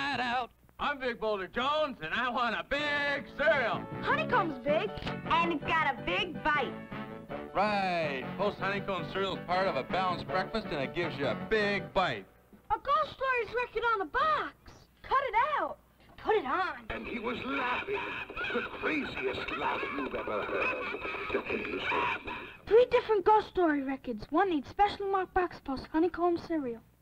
Hideout. I'm Big Boulder Jones, and I want a big cereal. Honeycomb's big, and it's got a big bite. Right. Post Honeycomb cereal is part of a balanced breakfast, and it gives you a big bite. A ghost story's record on the box. Cut it out. Put it on. And he was laughing. The craziest laugh you've ever heard. The biggest laugh. 3 different ghost story records. One needs specially marked box post Honeycomb cereal.